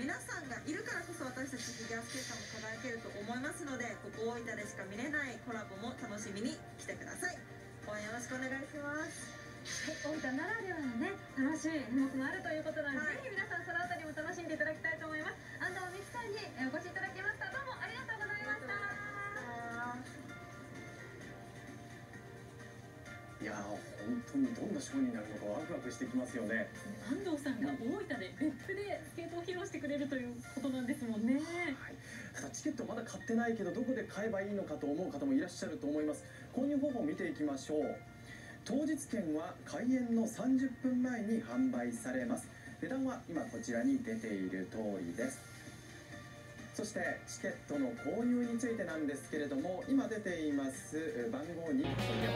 皆さんがいるからこそ私たちフィギュアスケーターも輝けると思いますので、ここ大分でしか見れないコラボも楽しみに来てください。応援よろしくお願いします。 はい、大分ならではのね、楽しい演目もあるということなので、ぜひ皆さんそのあたりも楽しんでいただきたいと思います。安藤美希さんにお越しいただきました。どうもありがとうございました。 いやー、本当にどんなショーになるのかワクワクしてきますよね。 安藤さんが大分で別府でスケートを披露してくれるということなんですもんね。 はい、ただチケットまだ買ってないけどどこで買えばいいのかと思う方もいらっしゃると思います。購入方法を見ていきましょう。当日券は開演の30分前に販売されます。値段は今こちらに出ている通りです。そしてチケットの購入についてなんですけれども、今出ています番号にお問い合わせ